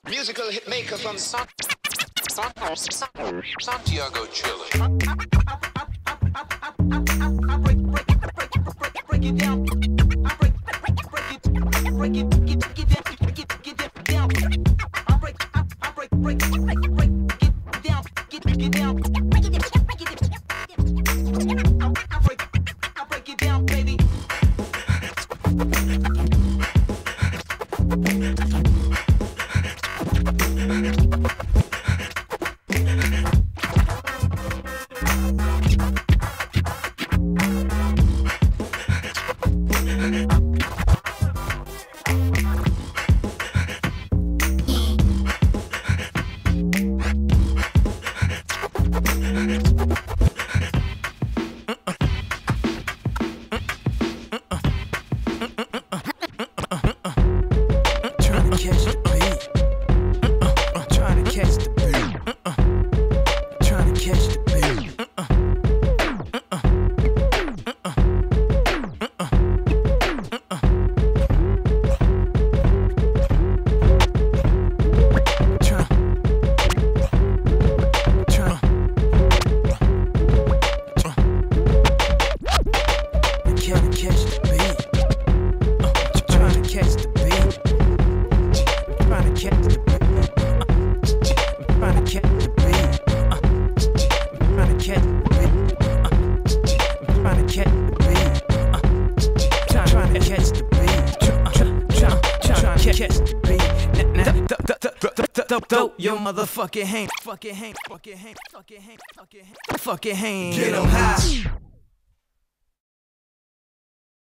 Musical hit maker from Santiago, Chile. Break it down. Break it down. Get down. I break it down, baby. Your motherfucking hand, fucking hand. Get 'em high.